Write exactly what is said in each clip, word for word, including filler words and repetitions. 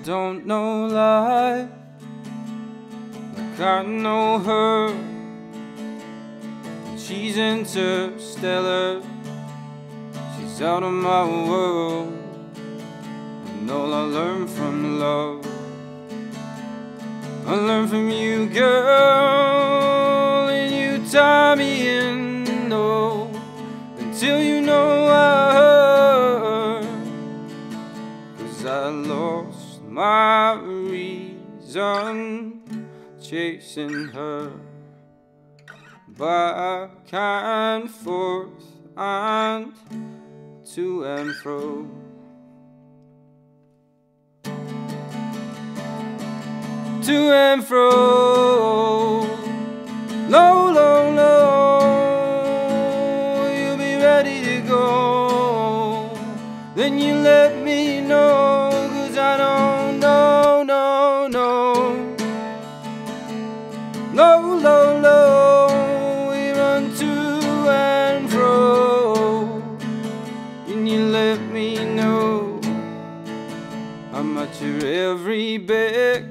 don't know life like I know her. She's interstellar, she's out of my world, and all I learned from love I learned from you, girl, and you tie me in, oh, until you know I hurt, 'cause I lost my reason chasing her back and forth and to and fro. To and fro, low, low, low, you'll be ready to go. Then you let me know, 'cause I don't know, no, no. Low, low, low, we run to and fro, and you let me know I'm at your every beck,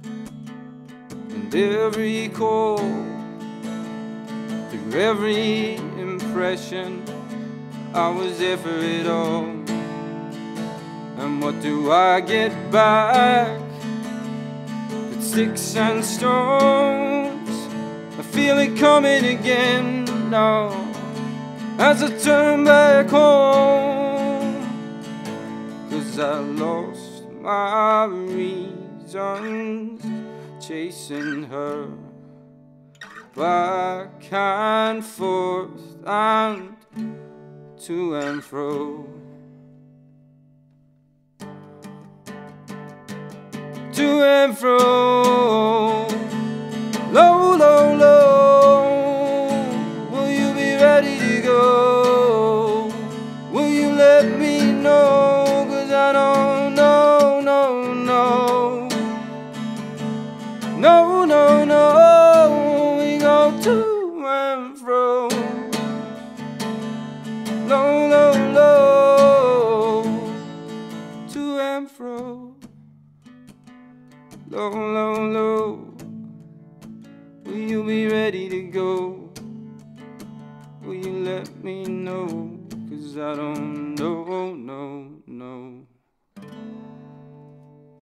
every call, through every impression, I was there for it all. And what do I get back but sticks and stones? I feel it coming again now as I turn back home, 'cause I lost my reasons chasing her back and forth and to and fro. To and fro, low, low, low, will you be ready to go? Will you let me know, 'cause I don't know, no, no. No, no, no, we go to and fro, low, low, low, to and fro, low, low, low, will you be ready to go? Will you let me know, 'cause I don't know, no, no.